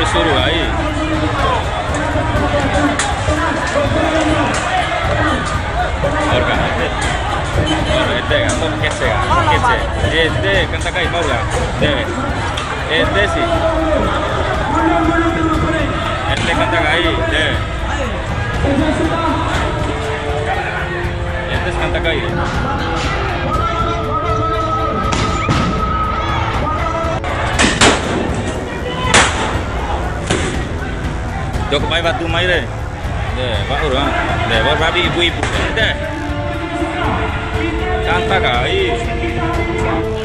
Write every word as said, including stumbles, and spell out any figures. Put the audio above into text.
suruh ahí. Orga, este. Bueno, este, atau kece, kece. Este, kanta kai mau ya? Deh. Este sih. Este kanta kai, deh. Este kanta kai. Jok mai batu mai deh. Deh, pak orang. Deh, baru babi ibu-ibu. Deh. Kanta kai.